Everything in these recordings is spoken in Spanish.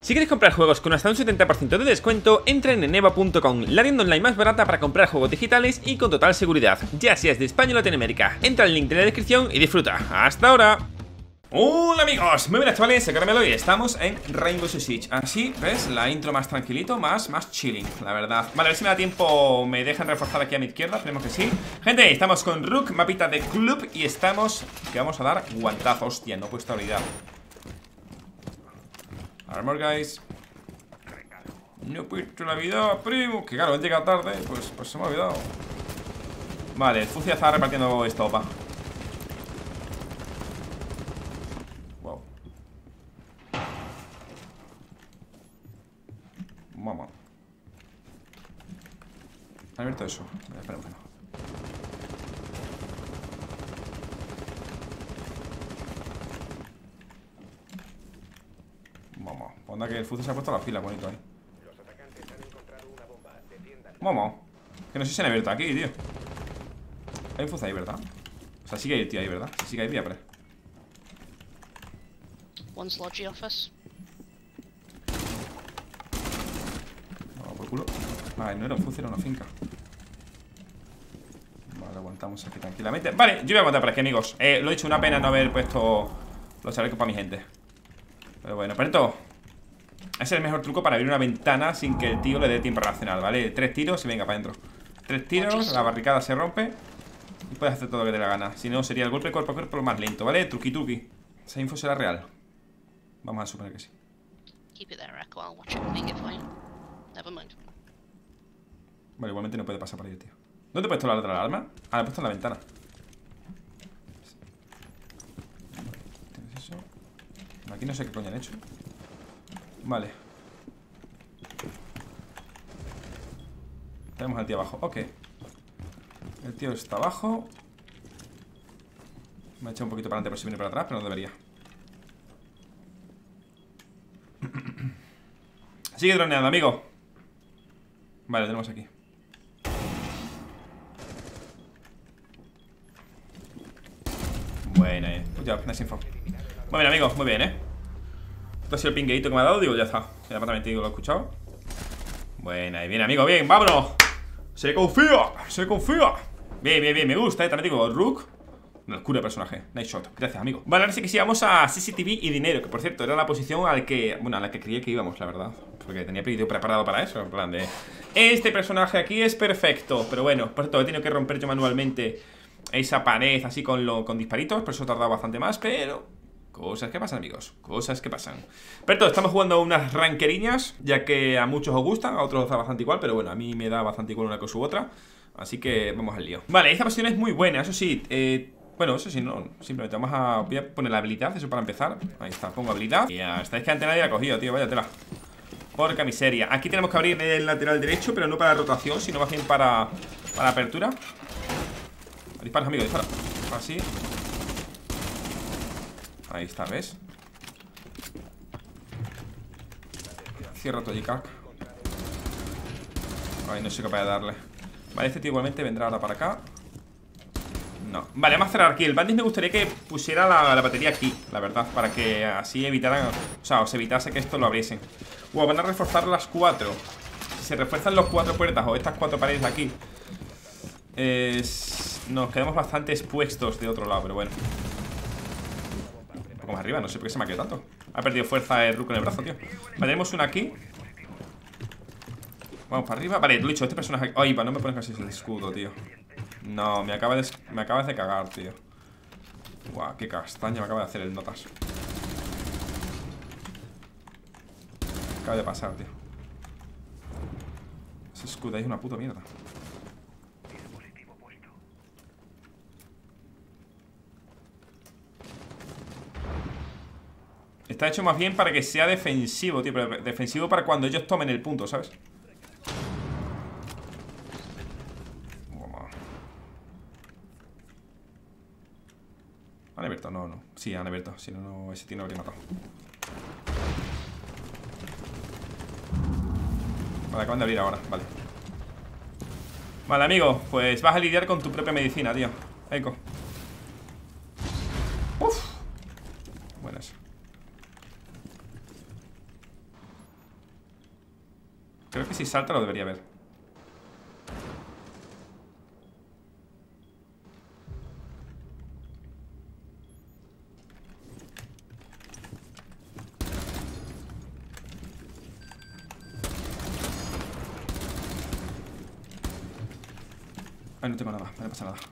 Si queréis comprar juegos con hasta un 70% de descuento, entren en EVA.com, la tienda online más barata para comprar juegos digitales y con total seguridad, ya seas de España o Latinoamérica. Entra al link de la descripción y disfruta. ¡Hasta ahora! Hola amigos, muy buenas chavales, soy Caramelo y estamos en Rainbow Six Siege. Así, ¿ves? La intro más tranquilito, más chilling, la verdad. Vale, a ver si me da tiempo, me dejan reforzar aquí a mi izquierda, esperemos que sí. Gente, estamos con Rook, mapita de club y estamos, que vamos a dar guantazo. Hostia, no he puesto habilidad. Armor, guys. No he puesto la vida, primo. Que claro, él llega tarde, pues se me ha olvidado. Vale, el Fucia está repartiendo estopa. Wow. Vamos. ¿Han abierto eso? Espera, bueno. Vamos. Onda que el Fucia se ha puesto las pilas, bonito ahí. Vamos. Que no sé si se han abierto aquí, tío. Hay un Fucia ahí, ¿verdad? O sea, sigue ahí el tío ahí, ¿verdad? Si sigue ahí, voy a poner. One's Logi office. Vamos por culo. Vale, no era un Fucia, era una finca. Vale, aguantamos aquí tranquilamente. Vale, yo voy a aguantar por aquí, amigos. Lo he dicho, una pena no haber puesto los chalecos para mi gente. Pero bueno, Perto, ese es el mejor truco para abrir una ventana sin que el tío le dé tiempo a reaccionar, ¿vale? 3 tiros y venga para adentro. 3 tiros, la barricada se rompe y puedes hacer todo lo que te dé la gana. Si no, sería el golpe cuerpo a cuerpo lo más lento, ¿vale? Truqui. Esa info será real. Vamos a suponer que sí. Keep it there, Echo. I'll watch it and make it fine. Never mind. Vale, igualmente no puede pasar por ahí, tío. ¿Dónde he puesto la otra alarma? Ah, la he puesto en la ventana. ¿Tienes eso? Aquí no sé qué coño han hecho. Vale. Tenemos al tío abajo, ok. El tío está abajo. Me ha echado un poquito para adelante por si viene para atrás, pero no debería. Sigue droneando, amigo. Vale, lo tenemos aquí. Bueno, pues ya, nice info. Muy bien, amigos, muy bien, Esto ha sido el pingueito que me ha dado, digo, ya está. Ya también te digo, lo he escuchado. Buena, y bien, amigo, bien, vámonos. Se confía. Bien, me gusta, también digo, Rook. Una locura de personaje, nice shot, gracias, amigo. Vale, ahora sí que sí vamos a CCTV y dinero. Que por cierto, era la posición a la que creía que íbamos, la verdad. Porque tenía vídeo preparado para eso. En plan de, este personaje aquí es perfecto. Pero bueno, por cierto, he tenido que romper yo manualmente esa pared así con disparitos. Por eso he tardado bastante más, pero cosas que pasan, amigos, cosas que pasan. Pero estamos jugando unas ranqueriñas, ya que a muchos os gustan, a otros os da bastante igual. Pero bueno, a mí me da bastante igual una cosa u otra. Así que vamos al lío. Vale, esta posición es muy buena, eso sí. Bueno, eso sí, no, simplemente voy a poner la habilidad, eso para empezar. Ahí está, pongo habilidad. Y ya está, es que antes nadie la ha cogido, tío, vaya tela. Porca miseria. Aquí tenemos que abrir el lateral derecho, pero no para rotación, sino más bien para apertura. Disparas, amigo, dispara. Así. Ahí está, ¿ves? Cierra todo, G-Cac. Ay, no soy capaz de darle. Vale, este tío igualmente vendrá ahora para acá. No, vale, vamos a cerrar aquí. El Bandit me gustaría que pusiera la batería aquí, la verdad, para que así evitaran, o sea, os evitase que esto lo abriesen. Wow, van a reforzar las 4. Si se refuerzan los 4 puertas o estas 4 paredes de aquí, nos quedamos bastante expuestos de otro lado, pero bueno. Un poco más arriba, no sé por qué se me ha quedado tanto. Ha perdido fuerza el Rook en el brazo, tío. Vale, tenemos una aquí. Vamos para arriba. Vale, lo he dicho, este personaje. Ay, no me pones casi el escudo, tío. No, me acabas de cagar, tío. Guau, qué castaña me acaba de hacer el notas. Acaba de pasar, tío. Ese escudo ahí es una puta mierda. Está hecho más bien para que sea defensivo, tío. Pero defensivo para cuando ellos tomen el punto, ¿sabes? ¿Han abierto? No. Sí, han abierto. Si no, ese tío no habría matado. Vale, acaban de abrir ahora. Vale. Vale, amigo. Pues vas a lidiar con tu propia medicina, tío. Eco. Buenas. Creo que si salta lo debería ver. Ay, no tengo nada, no me pasa nada.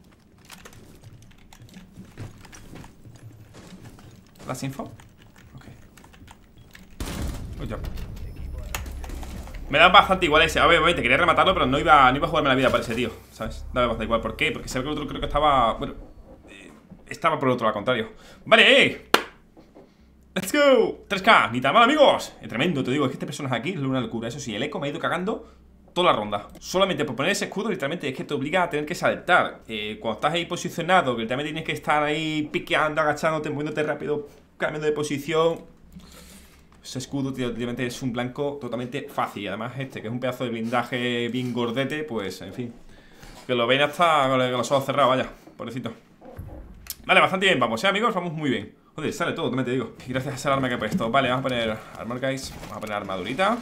¿Las info? Ok. Good job. Me da bastante igual ese. A ver, obviamente quería rematarlo, pero no iba a jugarme la vida para ese tío, ¿sabes? Dame bastante igual. ¿Por qué? Porque sé que el otro creo que estaba... Bueno, estaba por el otro, al contrario. ¡Vale! ¡Let's go! 3K, ni tan mal, amigos. Es tremendo, te digo, es que este personaje aquí es una locura. Eso sí, el eco me ha ido cagando toda la ronda. Solamente por poner ese escudo, literalmente es que te obliga a tener que saltar. Cuando estás ahí posicionado, que literalmente tienes que estar ahí piqueando, agachándote, moviéndote rápido, cambiando de posición. Ese escudo, tío, literalmente es un blanco totalmente fácil. Y además que es un pedazo de blindaje bien gordete, pues, en fin. Que lo ven hasta con los ojos cerrados, vaya, pobrecito. Vale, bastante bien, vamos, amigos, vamos muy bien. Joder, sale todo, también te digo. Y gracias a ese arma que he puesto. Vale, vamos a poner armor, guys. Vamos a poner armadurita.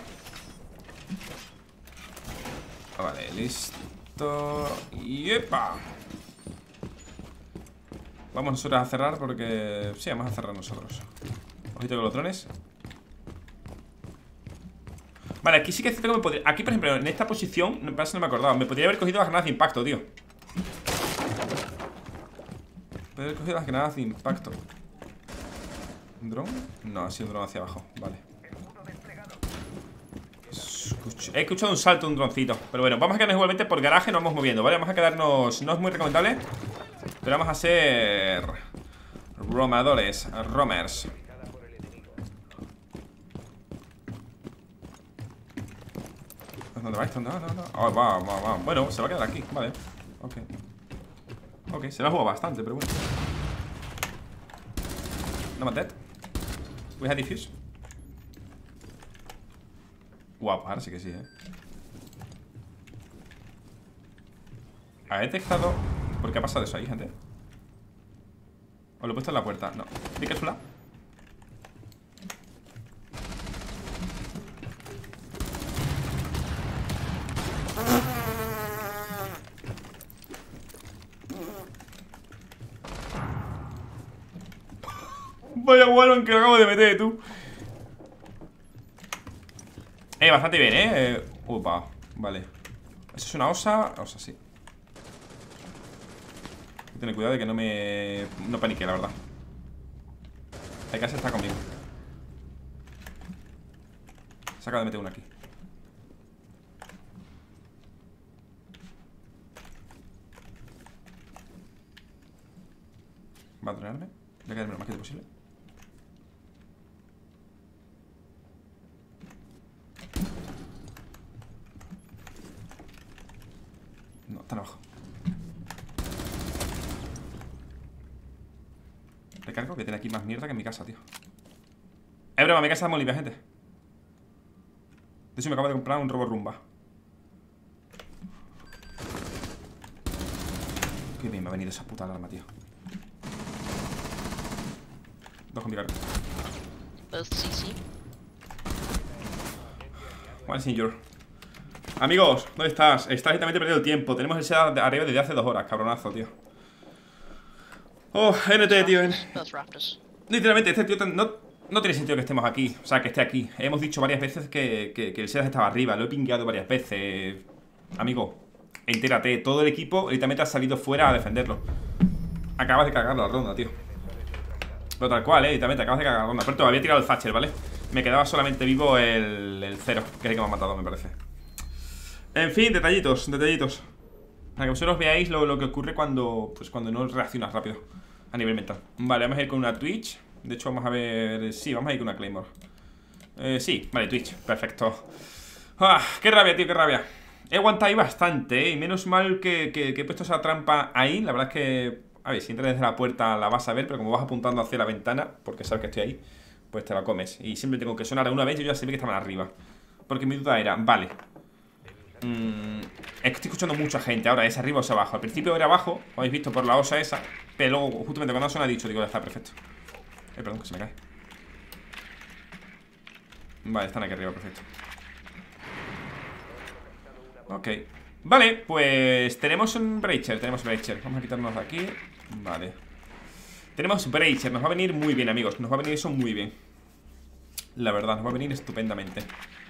Vale, listo. ¡Yepa! Vamos nosotros a cerrar porque... Sí, vamos a cerrar nosotros. Ojito con los drones. Vale, aquí sí que es cierto que me podría... Aquí, por ejemplo, en esta posición, no me acordaba. Me podría haber cogido las granadas de impacto, tío. Podría haber cogido las granadas de impacto. ¿Un dron? No, ha sido un dron hacia abajo. Vale. He escuchado un salto de un droncito. Pero bueno, vamos a quedarnos igualmente por garaje. Nos vamos moviendo, ¿vale? Vamos a quedarnos... No es muy recomendable, pero vamos a ser... romadores, romers. ¿Dónde vais? ¿Dónde va? No. Oh, va. Bueno, se va a quedar aquí, vale. Ok, se la ha jugado bastante, pero bueno. No más dead. We have defuse. Guapo, ahora sí que sí, ¿Ha detectado? ¿Por qué ha pasado eso ahí, gente? ¿O lo he puesto en la puerta? No. ¿Vi que es una? Vaya Wallon que lo acabo de meter, tú. Bastante bien, Upa, vale. ¿Eso es una osa? Osa, sí. Hay que tener cuidado de que no panique, la verdad. La casa está conmigo. Se acaba de meter una aquí. Va a drenarme. Voy a quedarme lo más quieto posible. No, están abajo. Recargo, que tiene aquí más mierda que en mi casa, tío. Es broma, mi casa está muy limpia, gente. De hecho, me acabo de comprar un robo rumba. Qué bien me ha venido esa puta alarma, tío. Dos con mi cargo. Both CC. One señor. Amigos, ¿dónde estás? Estás literalmente perdiendo el tiempo. Tenemos el set arriba desde hace 2 horas, cabronazo, tío. Oh, NT, tío. Both Raptors. Literalmente, este tío no tiene sentido que estemos aquí. O sea, que esté aquí. Hemos dicho varias veces que el set estaba arriba. Lo he pingueado varias veces. Amigo, entérate. Todo el equipo literalmente ha salido fuera a defenderlo. Acabas de cagar la ronda, tío. Pero tal cual, literalmente acabas de cagar la ronda. Pero había tirado el Thatcher, ¿vale? Me quedaba solamente vivo el cero, que es el que me ha matado, me parece. En fin, detallitos. Para que vosotros veáis lo que ocurre cuando no reaccionas rápido a nivel mental. Vale, vamos a ir con una Twitch. De hecho, vamos a ver... Sí, vamos a ir con una Claymore. Sí, vale, Twitch, perfecto. Qué rabia, tío, qué rabia. He aguantado ahí bastante, y menos mal que he puesto esa trampa ahí. La verdad es que... A ver, si entras desde la puerta la vas a ver, pero como vas apuntando hacia la ventana, porque sabes que estoy ahí, pues te la comes. Y siempre tengo que sonar una vez y yo ya sé que estaban arriba. Porque mi duda era, vale, es que estoy escuchando mucha gente. Ahora, ¿es arriba o es abajo? Al principio era abajo, lo habéis visto por la osa esa. Pero luego, justamente cuando suena, he dicho, digo, ya está, perfecto. Perdón, que se me cae. Vale, están aquí arriba, perfecto. Ok. Vale, pues tenemos un Breacher. Tenemos Breacher. Vamos a quitarnos de aquí. Vale. Tenemos Breacher. Nos va a venir muy bien, amigos. Nos va a venir eso muy bien. La verdad, nos va a venir estupendamente.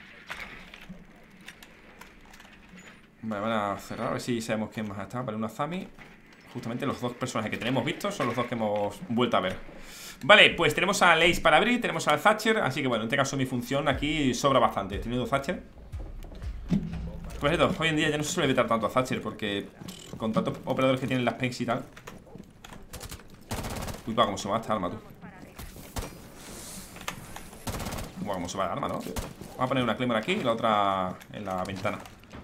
Vale, van a cerrar. A ver si sabemos quién más está. Vale, una Zami. Justamente los dos personajes que tenemos vistos son los dos que hemos vuelto a ver. Vale, pues tenemos a Lace para abrir. Tenemos al Thatcher. Así que bueno, en este caso mi función aquí sobra bastante. He tenido Thatcher. Por cierto, hoy en día ya no se suele vetar tanto a Thatcher porque con tantos operadores que tienen las Penks y tal. Uy, va, como se va esta arma, tú. Buah, como se va el arma, ¿no? Vamos a poner una Claymore aquí y la otra en la ventana.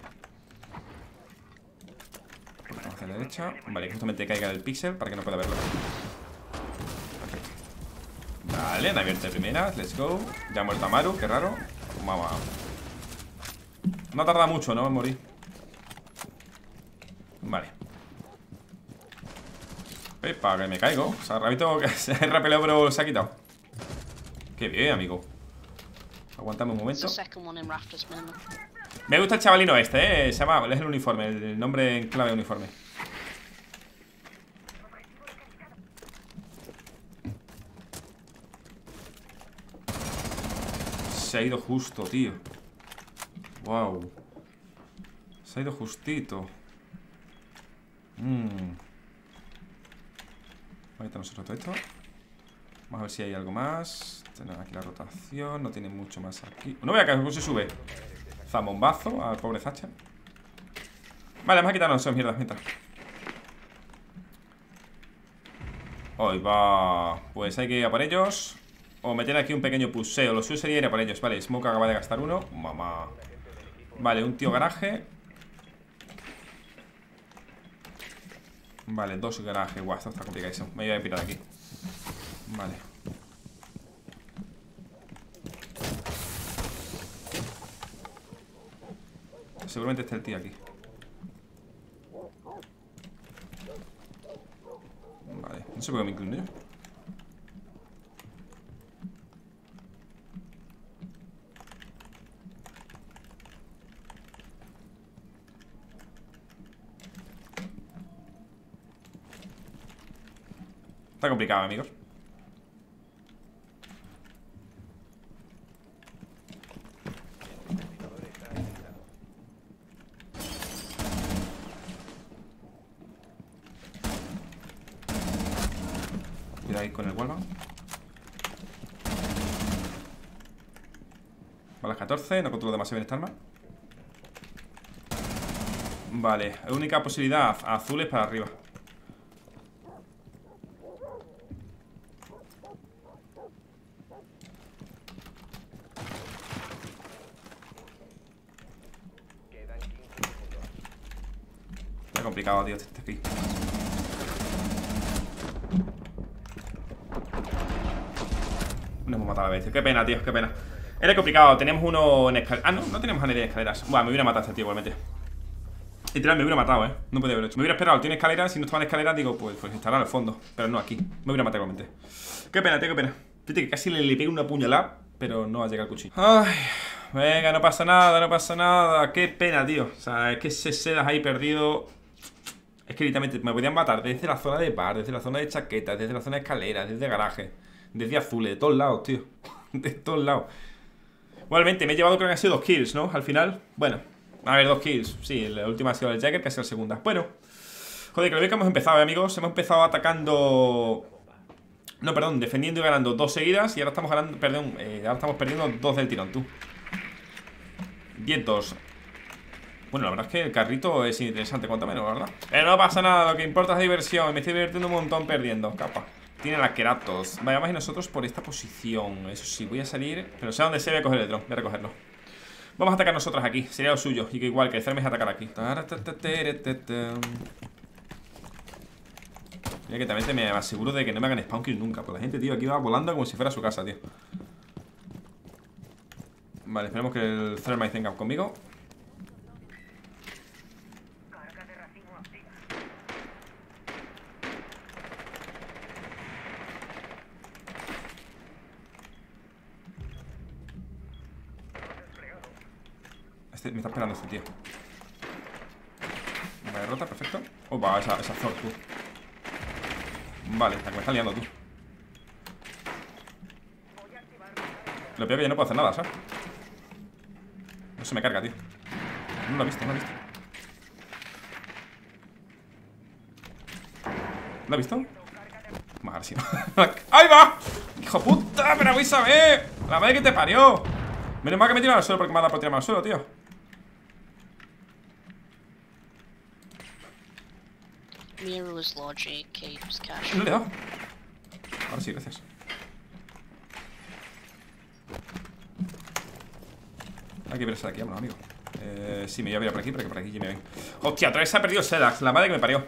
Vamos hacia la derecha. Vale, que justamente caiga el pixel para que no pueda verlo. Perfecto. Vale, han abierto de primeras, let's go. Ya ha muerto Amaru, qué raro. Vamos. No tarda mucho, ¿no? En morir. Vale. Epa, que me caigo. O sea, Rabito que se ha repeleado pero se ha quitado. Qué bien, amigo. Aguantame un momento. Me gusta el chavalino este, se llama, es el uniforme, el nombre en clave uniforme. Se ha ido justo, tío. Wow. Se ha ido justito. Vamos a quitar nosotros todo esto. Vamos a ver si hay algo más. Tenemos aquí la rotación. No tiene mucho más aquí. No voy a caer, ¿cómo se sube? Zambombazo al pobre Thatcher. Vale, vamos a quitarnos esas mierdas mientras. Hoy va. Pues hay que ir a por ellos. O meter aquí un pequeño puseo. Lo suyo sería ir a por ellos. Vale, Smoke acaba de gastar uno. Mamá. Vale, un tío garaje. Vale, dos garajes. Guau, esto está complicadísimo. Me voy a pirar aquí. Vale. Seguramente está el tío aquí. Vale, no sé por qué me inclino yo. Está complicado, amigos. Cuidado ahí con el wallbang. Balas 14, no controlo demasiado bien esta arma. Vale, única posibilidad, azules para arriba. Está complicado, tío, este pick. No hemos matado a la bestia. Qué pena, tío, qué pena. Era complicado, teníamos uno en escaleras. Ah, no, no tenemos a nadie en escaleras. Bueno, me hubiera matado a este tío igualmente. Literal, me hubiera matado, no podía haberlo hecho. Me hubiera esperado, tiene escaleras. Si no estaba en escaleras, digo, pues estará al fondo. Pero no aquí, me hubiera matado igualmente. Qué pena, tío, qué pena. Fíjate que casi le pegué una puñalada, pero no va a llegar el cuchillo. Ay, venga, no pasa nada, no pasa nada. Qué pena, tío. O sea, es que ese Sedas ahí perdido. Es que literalmente me podían matar desde la zona de bar, desde la zona de chaquetas, desde la zona de escaleras, desde garaje, desde azules, de todos lados, tío. De todos lados. Igualmente, me he llevado, creo que han sido 2 kills, ¿no? Al final, bueno, a ver, 2 kills. Sí, la última ha sido el Jagger, que ha sido la segunda. Bueno, joder, que lo bien que hemos empezado, amigos. Hemos empezado atacando. No, perdón, defendiendo y ganando 2 seguidas. Y ahora estamos ganando, perdón, ahora estamos perdiendo 2 del tirón, tú. 10-2. Bueno, la verdad es que el carrito es interesante, cuanto menos, ¿verdad? Pero no pasa nada, lo que importa es diversión. Me estoy divirtiendo un montón perdiendo, capa. Tiene la Keratos. Vayamos nosotros por esta posición. Eso sí, voy a salir. Pero sé dónde se voy a coger el dron. Voy a recogerlo. Vamos a atacar nosotros aquí. Sería lo suyo. Y que igual que el Cermes atacar aquí. Mira que también me aseguro de que no me hagan spawn kill nunca. Pues la gente, tío, aquí va volando como si fuera su casa, tío. Vale, esperemos que el Cermes venga conmigo. Me está esperando este tío. Esta derrota, perfecto. Opa, esa Zor, tú. Vale, la que me está liando, tú. Lo peor que yo no puedo hacer nada, ¿sabes? No se me carga, tío. No lo he visto, no lo he visto. ¿Lo he visto? Vale, sí. ¡Ahí va! ¡Hijo puta! ¡Pero vais a ver! ¡La madre que te parió! Menos mal que me he tirado al suelo porque me ha dado por tirarme al suelo, tío. Miru's logic, Cape's cash. No le he dado. Ahora sí, gracias. Hay que verse de aquí, vámonos, amigo. Sí, me voy a ver por aquí, porque por aquí ya me ven. Hostia, otra vez se ha perdido Sedax, la madre que me parió.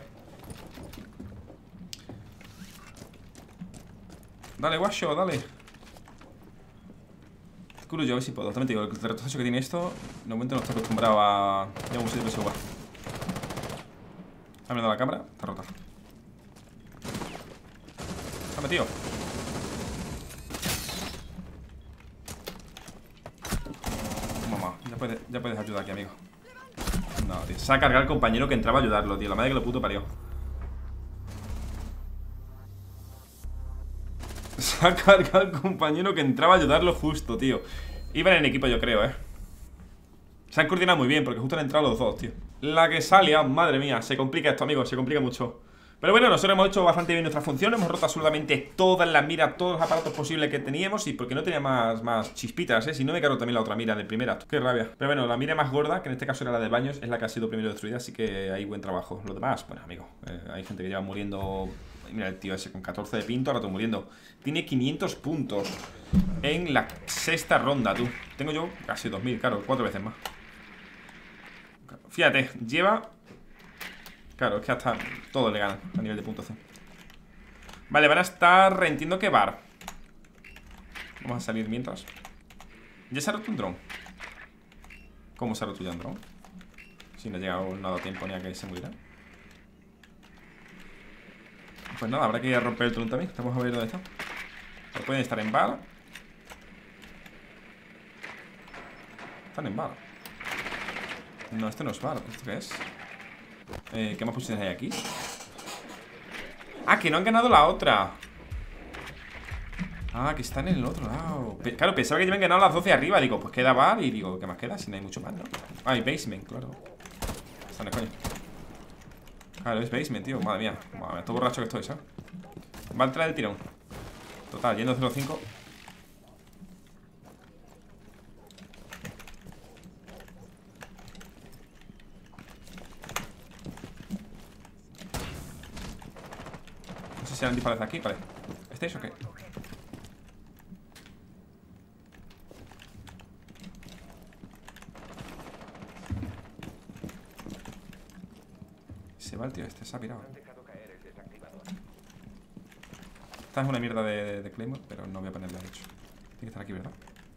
Dale, guacho, dale. Curo yo, a ver si puedo. También te digo, el retroceso que tiene esto, de momento no estoy acostumbrado a... Ya un sitio de igual. Ha venido la cámara, está rota. Está metido. Mamá, ya puedes ayudar aquí, amigo. No, tío. Se ha cargado el compañero que entraba a ayudarlo, tío. La madre que lo puto parió. Se ha cargado el compañero que entraba a ayudarlo justo, tío. Iban en equipo, yo creo, Se han coordinado muy bien porque justo han entrado los dos, tío. La que sale, madre mía. Se complica esto, amigos, se complica mucho. Pero bueno, nosotros hemos hecho bastante bien nuestra función. Hemos roto absolutamente todas las miras, todos los aparatos posibles que teníamos. Y porque no tenía más chispitas, Si no me cargo también la otra mira de primera. Qué rabia. Pero bueno, la mira más gorda, que en este caso era la de baños, es la que ha sido primero destruida. Así que hay buen trabajo. Lo demás, bueno, amigo, hay gente que lleva muriendo. Mira el tío ese con 14 de pinto, ahora todo muriendo. Tiene 500 puntos en la sexta ronda, tú. Tengo yo casi 2000, claro, 4 veces más. Fíjate, lleva... Claro, es que hasta todo le gana a nivel de puntuación. Vale, van a estar, entiendo que bar. Vamos a salir mientras. ¿Ya se ha roto un dron? ¿Cómo se ha roto ya un dron? Si no ha llegado nada a tiempo ni a que se muriera. Pues nada, habrá que ir a romper el dron también. Vamos a ver dónde está. Pero pueden estar en bar. Están en bar. No, este no es bar. ¿Esto qué es? ¿Qué más posiciones hay aquí? Ah, que no han ganado la otra. Ah, que están en el otro lado. Claro, pensaba que ya habían ganado las 12 arriba. Digo, pues queda bar. Y digo, ¿qué más queda? Si no hay mucho más, ¿no? Ah, y basement, claro. Están en coño. Claro, es basement, tío. Madre mía. Madre mía, todo borracho que estoy, ¿sabes? Va a entrar el tirón. Total, yendo a 0.5. No sé si eran disparos de aquí, vale. ¿Estáis o qué? Se va el tío este, se ha pirado. Esta es una mierda de Claymore, pero no voy a ponerla, de hecho. Tiene que estar aquí, ¿verdad?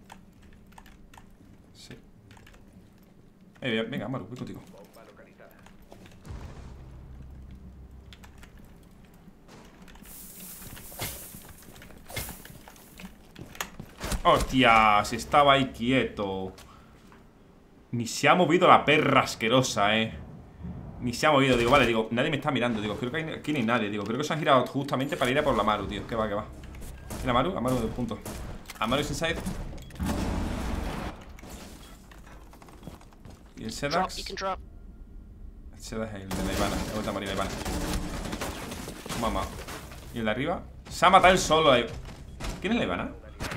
Sí. Venga, Maru, voy contigo. ¡Hostia! Se estaba ahí quieto. Ni se ha movido la perra asquerosa, Ni se ha movido, digo, vale, digo, nadie me está mirando. Digo, creo que aquí no hay nadie. Digo, creo que se han girado justamente para ir a por la Maru, tío. Que va, que va. ¿Tiene a Maru? A Maru de punto. A Maru es inside. Y el Sedax. El Sedax es el de la Ivana. La vuelta a morir la Ivana. Mamá. Y el de arriba. Se ha matado él solo ahí. ¿Quién es la Ivana?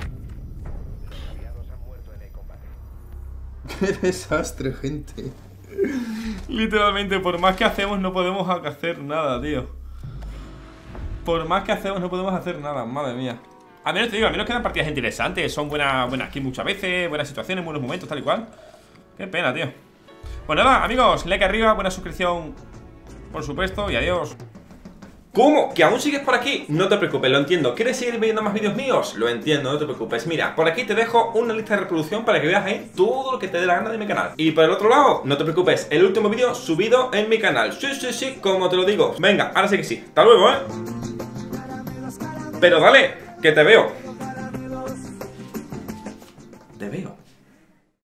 Qué desastre, gente. Literalmente, por más que hacemos no podemos hacer nada, tío. Por más que hacemos no podemos hacer nada, madre mía. A menos te digo, a menos quedan partidas interesantes. Son buenas kills muchas veces, buenas situaciones, buenos momentos, tal y cual. Qué pena, tío. Pues nada, amigos, like arriba, buena suscripción, por supuesto, y adiós. ¿Cómo? ¿Que aún sigues por aquí? No te preocupes, lo entiendo. ¿Quieres seguir viendo más vídeos míos? Lo entiendo, no te preocupes. Mira, por aquí te dejo una lista de reproducción para que veas todo lo que te dé la gana de mi canal. Y por el otro lado, no te preocupes, el último vídeo subido en mi canal. Sí, como te lo digo. Venga, ahora sí que sí. Hasta luego, Pero dale, que te veo. Te veo.